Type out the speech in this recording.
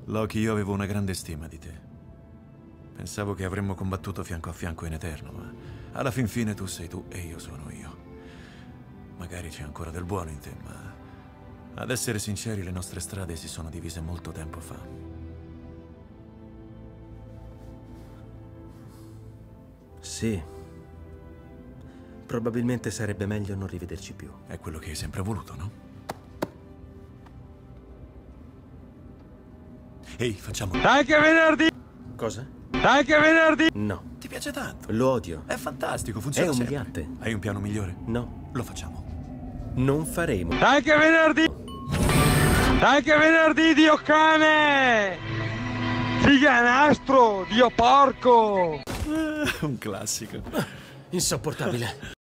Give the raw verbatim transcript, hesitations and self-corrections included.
Loki, io avevo una grande stima di te. Pensavo che avremmo combattuto fianco a fianco in eterno, ma alla fin fine tu sei tu e io sono io. Magari c'è ancora del buono in te, ma ad essere sinceri, le nostre strade si sono divise molto tempo fa. Sì. Probabilmente sarebbe meglio non rivederci più. È quello che hai sempre voluto, no? Ehi, facciamo... Dai che è venerdì! Cosa? Dai che è venerdì! No. Ti piace tanto? Lo odio. È fantastico, funziona È sempre. umiliante. Hai un piano migliore? No. Lo facciamo. Non faremo. Dai che è venerdì! Dai che è venerdì, Dio cane! Figa nastro, Dio porco! Un classico. Insopportabile.